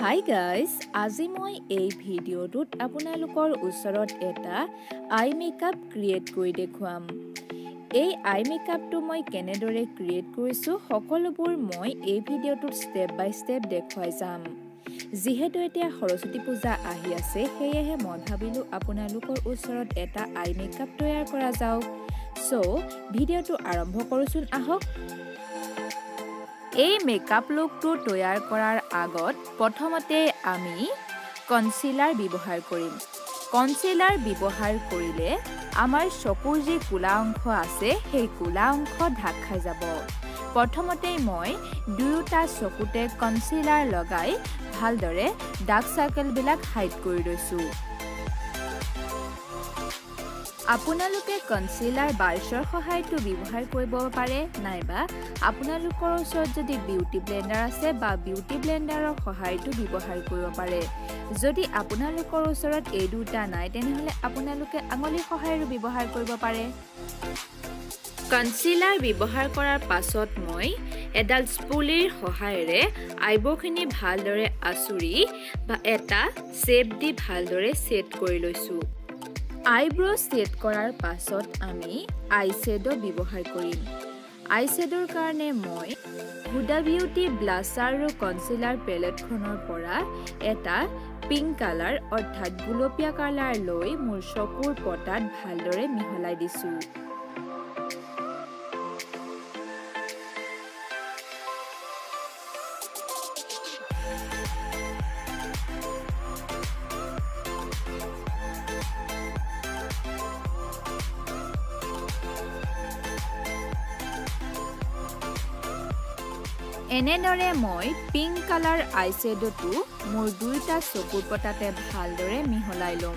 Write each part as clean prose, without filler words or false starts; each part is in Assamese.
Hi guys, আজি মই এই ভিডিঅ'টোত আপোনালোকৰ ওচৰত এটা আই মেকআপ ক্ৰিয়েট কৰি দেখুৱাম। এই আই মেকআপটো মই কেনেদৰে ক্ৰিয়েট কৰিছো সকলোবোৰ মই এই ভিডিঅ'টোত ষ্টেপ বাই ষ্টেপ দেখুৱাই যাম। যিহেতু এতিয়া সৰস্বতী পূজা আহি আছে, সেয়েহে মই ভাবিলো আপোনালোকৰ ওচৰত এটা আই মেকআপ তৈয়াৰ কৰা যাওক। সো ভিডিঅ'টো আৰম্ভ কৰোচোন আহক। এই মেকআপ লুকটো তৈয়াৰ কৰাৰ আগত প্ৰথমতে আমি কনসিলাৰ ব্যৱহাৰ কৰিম। কনসিলাৰ ব্যৱহাৰ কৰিলে আমাৰ চকুৰ যি কোলা অংশ আছে সেই কোলা অংশ ঢাক খাই যাব। প্ৰথমতে মই দুয়োটা চকুতে কনসিলাৰ লগাই ভালদৰে ডাৰ্ক সাৰ্কেলবিলাক হাইড কৰি লৈছো। আপোনালোকে কনসিলাৰ ব্ৰাছৰ সহায়তো ব্যৱহাৰ কৰিব পাৰে, নাইবা আপোনালোকৰ ওচৰত যদি বিউটি ব্লেন্ডাৰ আছে বা বিউটি ব্লেন্ডাৰৰ সহায়তো ব্যৱহাৰ কৰিব পাৰে। যদি আপোনালোকৰ ওচৰত এই দুটা নাই তেনেহলে আপোনালোকে আঙুলিৰ সহায়ৰো ব্যৱহাৰ কৰিব পাৰে। কনসিলাৰ ব্যৱহাৰ কৰাৰ পাছত মই এডাল স্পুলিৰ সহায়েৰে আইব্ৰখিনি ভালদৰে আঁচুৰি বা এটা শেপ দি ভালদৰে সেট কৰি লৈছো। আইব্ৰ সেট কৰাৰ পাছত আমি আইশ্যাডো ব্যৱহাৰ কৰিম। আইশ্যাডোৰ কাৰণে মই হুডা বিউটি ব্লাছাৰ আৰু কনসিলাৰ পেলেটখনৰ পৰা এটা পিংক কালাৰ অৰ্থাৎ গুলপীয়া কালাৰ লৈ মোৰ চকুৰ পটাত ভালদৰে মিহলাই দিছো। এনেদৰে মই পিংক কালাৰ আইশ্যাডোটো মোৰ দুইটা চকুৰ পটাতে ভালদৰে মিহলাই লম।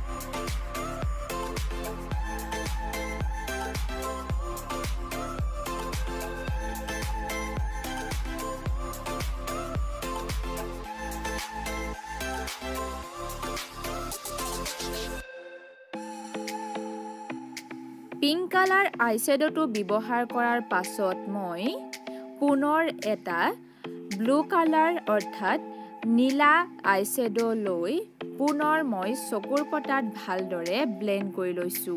পিংক কালাৰ আইশ্যাডোটো ব্যৱহাৰ কৰাৰ পাছত মই পুনৰ এটা ব্লু কালাৰ অৰ্থাৎ নীলা আইশ্যাডো লৈ পুনৰ মই চকুৰ পটাত ভালদৰে ব্লেন্ড কৰি লৈছো।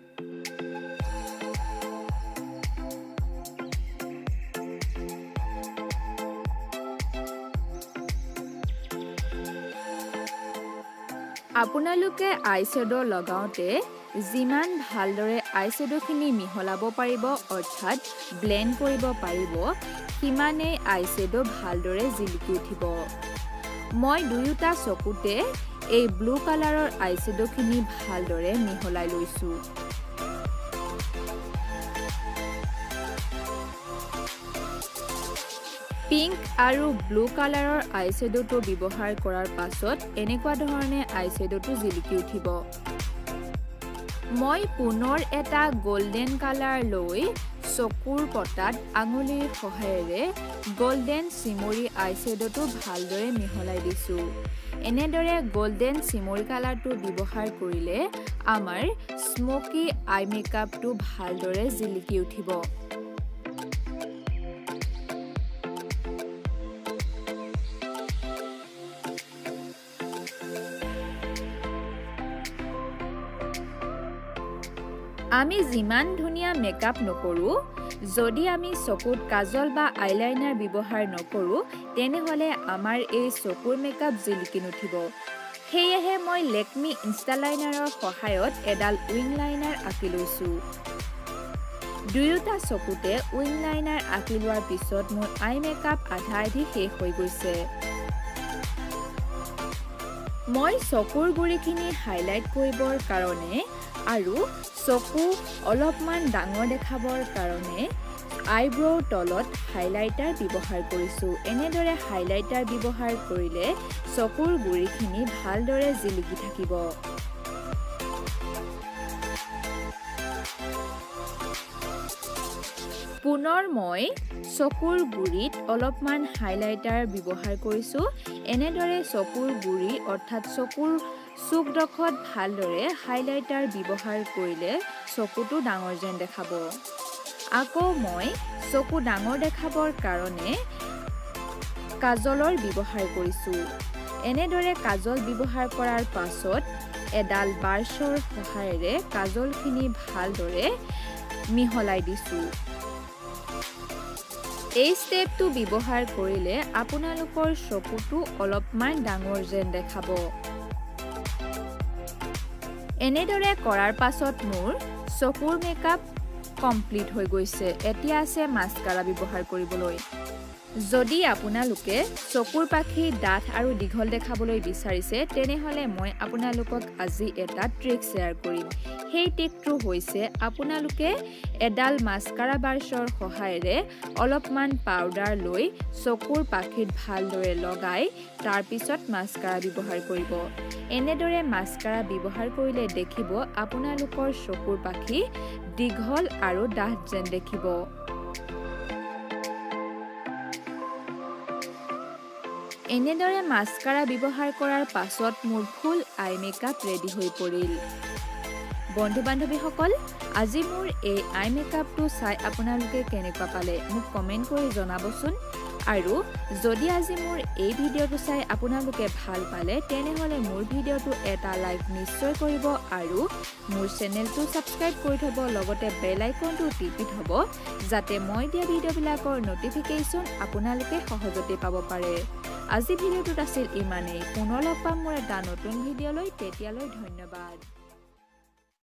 আপোনালোকে আইশ্যাডো লগাওতে যিমান ভালদৰে আইশ্যাডোখিনি মিহলাব পাৰিব অৰ্থাৎ ব্লেন্ড কৰিব পাৰিব সিমানেই আইশ্যাডো ভালদৰে জিলিকি উঠিব। মই দুয়োটা চকুতে এই ব্লু কালাৰৰ আইশ্যাডোখিনি ভালদৰে মিহলাই লৈছো। পিংক আৰু ব্লু কালাৰৰ আইশ্যাডোটো ব্যৱহাৰ কৰাৰ পাছত এনেকুৱা ধৰণে আইশ্যাডোটো জিলিকি উঠিব। মই পুনৰ এটা গোল্ডেন কালাৰ লৈ চকুৰ পটাত আঙুলিৰ সহায়েৰে গোল্ডেন চিমৰি আইশ্যাডোটো ভালদৰে মিহলাই দিছো। এনেদৰে গোল্ডেন চিমৰি কালাৰটো ব্যৱহাৰ কৰিলে আমাৰ স্মোকি আই মেকআপটো ভালদৰে জিলিকি উঠিব। আমি যিমান ধুনীয়া মেকআপ নকৰো, যদি আমি চকুত কাজল বা আইলাইনাৰ ব্যৱহাৰ নকৰো তেনেহলে আমাৰ এই চকুৰ মেকআপ জিলিকি নুঠিব। সেয়েহে মই লেকমি ইনষ্টা লাইনাৰৰ সহায়ত এডাল উইং লাইনাৰ আঁকি লৈছো। দুয়োটা চকুতে উইং লাইনাৰ আঁকি লোৱাৰ পিছত মোৰ আই মেকআপ আধা আধি শেষ হৈ গৈছে। মই চকুৰ গুৰিখিনি হাইলাইট কৰিবৰ কাৰণে আৰু চকু অলপমান ডাঙৰ দেখাবৰ কাৰণে আইব্ৰৰ তলত হাইলাইটাৰ ব্যৱহাৰ কৰিছো। এনেদৰে হাইলাইটাৰ ব্যৱহাৰ কৰিলে চকুৰ গুৰিখিনি ভালদৰে জিলিকি থাকিব। পুনৰ মই চকুৰ গুৰিত অলপমান হাইলাইটাৰ ব্যৱহাৰ কৰিছো। এনেদৰে চকুৰ গুৰি অৰ্থাৎ চকুৰ চুকডোখৰত ভালদৰে হাইলাইটাৰ ব্যৱহাৰ কৰিলে চকুটো ডাঙৰ যেন দেখাব। আকৌ মই চকু ডাঙৰ দেখাবৰ কাৰণে কাজলৰ ব্যৱহাৰ কৰিছো এনেদৰে কাজল ব্যৱহাৰ কৰাৰ পাছত এডাল ব্ৰাছৰ সহায়েৰে কাজলখিনি ভালদৰে মিহলাই দিছো এই ষ্টেপটো ব্যৱহাৰ কৰিলে আপোনালোকৰ চকুটো অলপমান ডাঙৰ যেন দেখাব এনেদৰে কৰাৰ পাছত মোৰ চকুৰ মেকআপ কমপ্লিট হৈ গৈছে এতিয়া আছে মাস্কাৰা ব্যৱহাৰ কৰিবলৈ যদি আপোনালোকে চকুৰ পাখি ডাঠ আৰু দীঘল দেখাবলৈ বিচাৰিছে তেনেহলে মই আপোনালোকক আজি এটা ট্ৰিক শেয়াৰ কৰিম সেই ট্ৰিকটো হৈছে আপোনালোকে এডাল মাস্কাৰা ব্ৰাছৰ সহায়েৰে অলপমান পাউডাৰ লৈ চকুৰ পাখিত ভালদৰে লগাই তাৰ পিছত মাস্কাৰা ব্যৱহাৰ কৰিব এনেদৰে মাস্কাৰা ব্যৱহাৰ কৰিলে দেখিব আপোনালোকৰ চকুৰ পাখি দীঘল আৰু ডাঠ যেন দেখিব এনেদৰে মাস্কাৰা ব্যৱহাৰ কৰাৰ পাছত মোৰ ফুল আই মেকআপ ৰেডি হৈ পৰিল বন্ধু বান্ধৱীসকল আজি মোৰ এই আই মেকআপটো চাই আপোনালোকে কেনেকুৱা পালে মোক কমেন্ট কৰি জনাবচোন আৰু যদি আজি মোৰ এই ভিডিঅ'টো চাই আপোনালোকে ভাল পালে তেনেহলে মোৰ ভিডিঅ'টো এটা লাইক নিশ্চয় কৰিব আৰু মোৰ চেনেলটো সাবস্ক্ৰাইব কৰি থব লগতে বেল আইকনটো টিপি থব যাতে মই দিয়া ভিডিঅ'বিলাকৰ নটিফিকেশন আপোনালোকে সহজতে পাব পাৰে আজি ভিডিঅ'টোত আছিল ইমানেই পুনৰ লগ পাম মোৰ এটা নতুন ভিডিঅ'লৈ তেতিয়ালৈ ধন্যবাদ